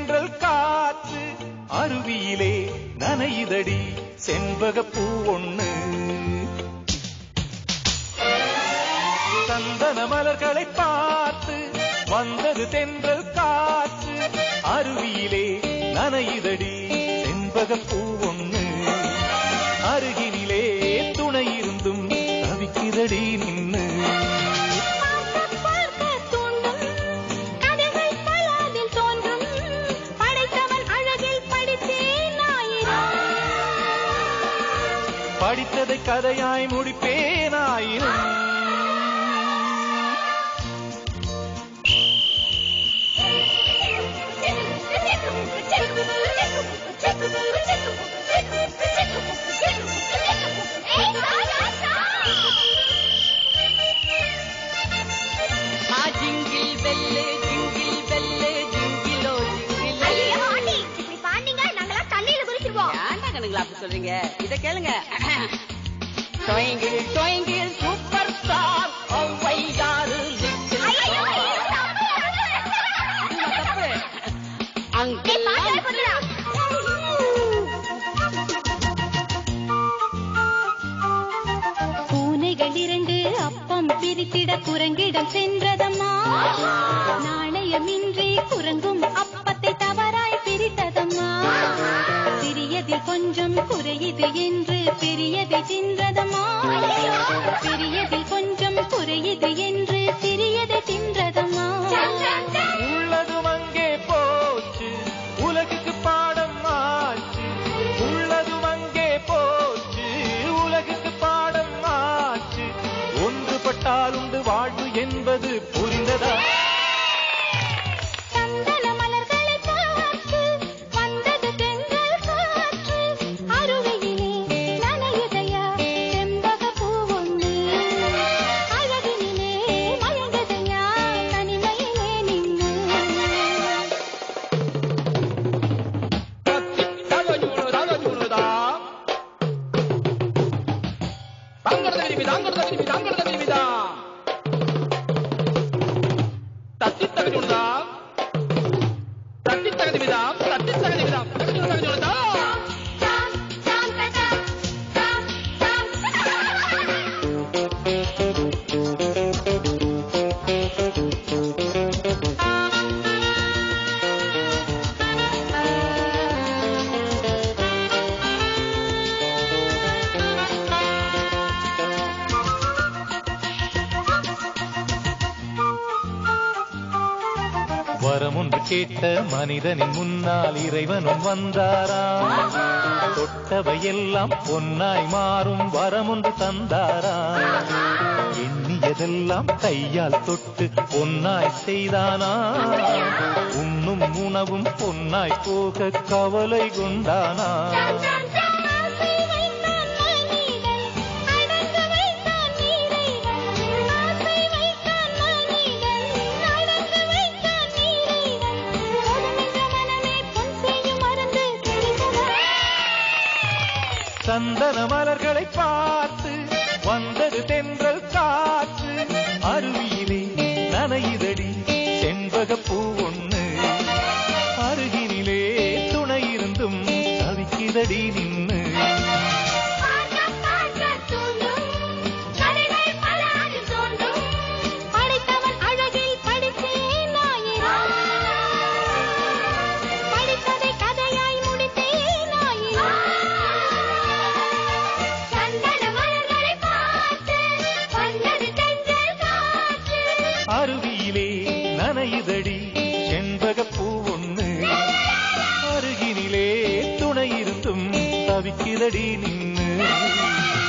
தென்றல் காற்று அருவியிலே நனையுதடி செண்பகப்பூ ஒண்ணு. சந்தன மலர்களை பார்த்து வந்தது தென்றல் காற்று அருவியிலே நனையுதடி செண்பகப்பூ ஒண்ணு. அருகினிலே துணை இருந்தும் தவிக்குதடி நின்னு. படித்ததை கதையாய் முடிப்பேனாயினும் சொல்றீங்க. இத கேளுங்க. ட்விங்கிள் ட்விங்கிள் சூப்பர் ஸ்டார் ஒவ்வையாரு லிட்டில் தப்பு அங்கிள் பூனைகள் இரண்டு அப்பம் பிரித்திட குரங்கிடம் சென்றதம்மா. நாணயமின்றி குரங்கும் அப்பத்தை தவறாய் பிரித்ததம்மா. சிறியதில் கொஞ்சம் குறையுது என்று பெரியதை தின்றதம்மா. பெரியதில் கொஞ்சம் குறையுது என்று சிறியதை தின்றதம்மா. உள்ளதும் அங்கே போச்சு உலகுக்கு பாடம் ஆச்சு. உள்ளதும் அங்கே போச்சு உலகுக்கு பாடம் ஆச்சு. ஒன்றுபட்டால் உண்டு வாழ்வு என்பது புரிந்ததா? வரமொன்று கேட்ட மனிதனின் முன்னால் இறைவனும் வந்தாராம். தொட்டவையெல்லாம் பொன்னாய் மாறும் வரமொன்று தந்தாராம். எண்ணியதெல்லாம் கையால் தொட்டு பொன்னாய் செய்தானா. உண்ணும் உணவும் பொன்னாய் போக கவலை கொண்டானா. சந்தன மலர்களை பார்த்து வந்தது தென்றல் காற்று அருவியிலே நனையுதடி செண்பகப்பூ ஒண்ணு. அருகினிலே துணை இருந்தும் தவிக்குதடி நின்னு. அருவியிலே நனையுதடி செண்பகப்பூ ஒண்ணு. அருகினிலே துணை இருந்தும் தவிக்குதடி நின்னு.